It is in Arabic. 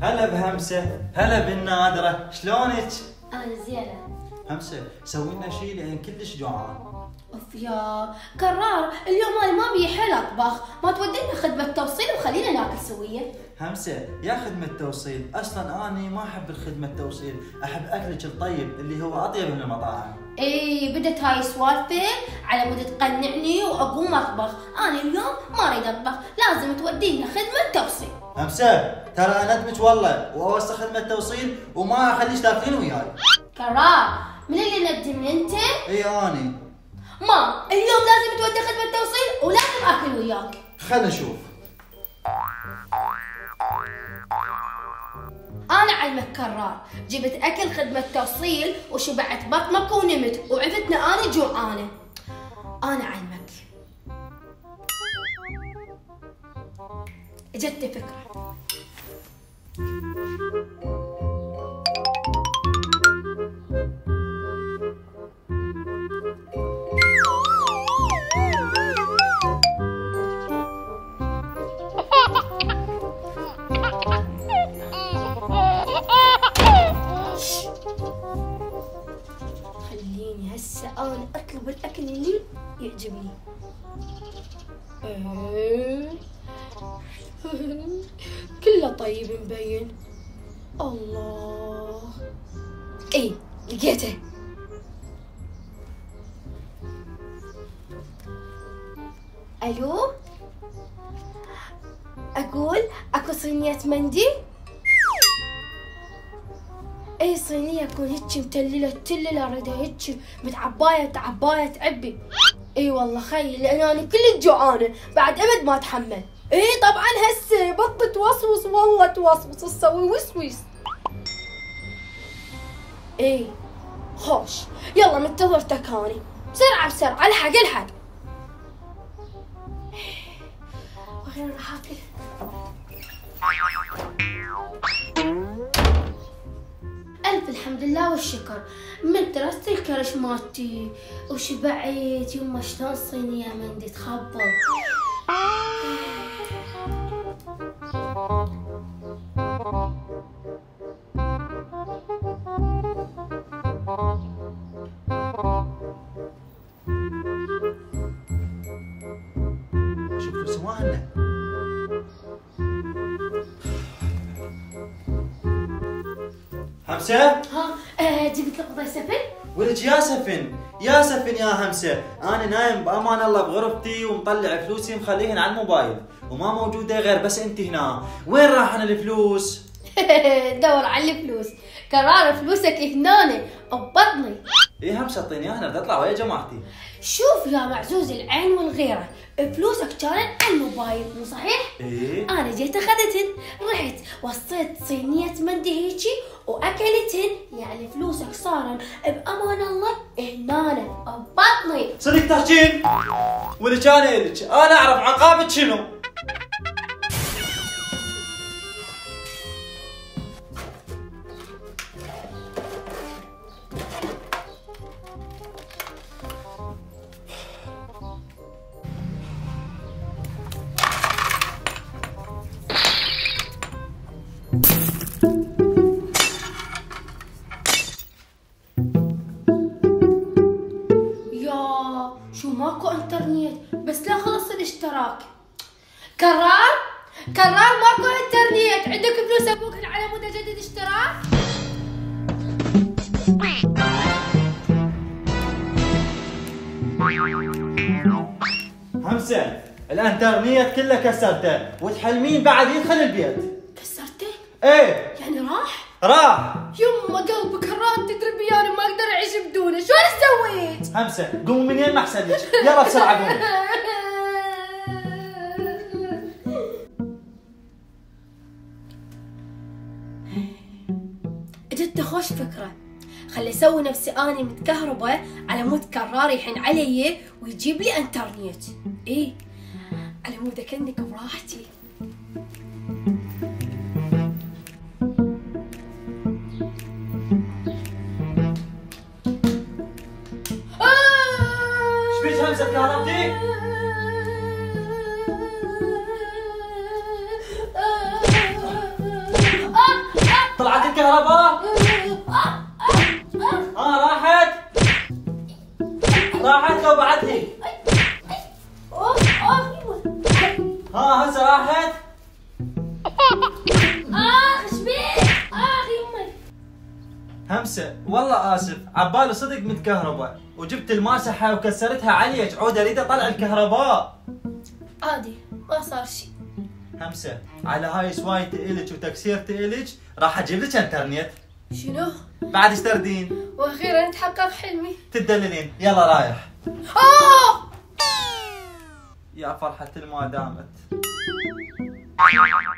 هلا بهمسة، هلا بالنادرة، شلونك؟ أنا زينة. همسة سوي لنا شيء لأن كلش جوعان. اوف يا كرار، اليوم انا ما بي حيل اطبخ، ما تودينا خدمة توصيل وخلينا ناكل سوية. همسة يا خدمة توصيل، أصلاً أنا ما أحب الخدمة التوصيل، أحب أكلك الطيب اللي هو أطيب من المطاعم. ايه بدت هاي سوالفة على مود تقنعني واقوم اطبخ، انا اليوم ما اريد اطبخ، لازم تودينا خدمة توصيل. همسة ترى أندمج والله وأوسخ خدمة توصيل وما أخليش تاكلين وياي. كرار، من اللي ندمني انت؟ إي أني. ما اليوم لازم تودي خدمة توصيل ولازم اكل وياك. خلنا نشوف. أنا علمك كرار، جبت أكل خدمة توصيل وشبعت بطنك ونمت وعفتنا أنا جوعانة. أنا علمك. جتني فكرة. خليني هسه أنا أطلب الأكل اللي يعجبني. كله طيب مبين. الله، ايه لقيته. الو، اقول اكو صينية مندي؟ اي صينية تكون هيك متللة تللة، اريدها هيك متعباية عباية تعبي. اي والله خي، لان انا كل جوعانة بعد ابد ما اتحمل. اي طبعا هسه بطني توصوص والله توصوص، تسوي وسويس. اي خوش، يلا منتظرتك هاني، بسرعة بسرعة الحق الحق. وين راح اكل؟ ألف الحمد لله والشكر، من درست الكرش مالتي وشبعت. يما شلون صينية مندي تخبل. شوفوا سواهنا. همسة؟ ها جبت لك قضاء سفن؟ ولك يا سفن، يا سفن يا همسة، أنا نايم بأمان الله بغرفتي ومطلع فلوسي مخليهن على الموبايل وما موجودة غير بس أنت هنا، وين راحن الفلوس؟ دور على الفلوس، كرار فلوسك هنا ببطني. إيه همسة اعطيني إياها بدي أطلع ويا جماعتي. شوف يا معزوز العين والغيرة، فلوسك كانت على الموبايل مو صحيح؟ إيه؟ أنا جيت أخذتهن، رحت وصيت صينية مندي هيجي وأكلتهن، يعني فلوسك صارن بأمان الله هنا ببطني. صدق تحجين؟ ولك أنا إلك، أنا أعرف عقابك شنو؟ شو ماكو انترنت، بس لا خلص الاشتراك. كرار ماكو انترنت، عندك فلوس ابوك على مود اجدد اشتراك؟ همسة الانترنت كله كسرته وتحلمين بعد يدخل البيت. كسرته؟ ايه يعني راح. يما قلبك كرار، تدري بياني ما اقدر اعيش بدونه، شلون سويت؟ همسة قومي من ين ما احسن لك، يلا بسرعة قومي. جتني خوش فكرة، خلي اسوي نفسي اني متكهربة على مود كرار يحن علي ويجيب لي انترنت. ايه على مود اكنك براحتي. ايش بيك همسة كهربتي؟ الكهرباء؟ راحت؟ راحت لو بعد لي. هسه راحت؟ ايش بيك؟ يمي. همسة والله اسف، عبالي صدق متكهرباء وجبت الماسحة وكسرتها عليك، عود اريد اطلع الكهرباء. عادي ما صار شيء. همسة على هاي سوايتي الك وتكسيرتي الك راح اجيب لك انترنت. شنو؟ بعد ايش تردين؟ واخيرا تحقق حلمي. تدللين، يلا رايح. آه! يا فرحة ما دامت.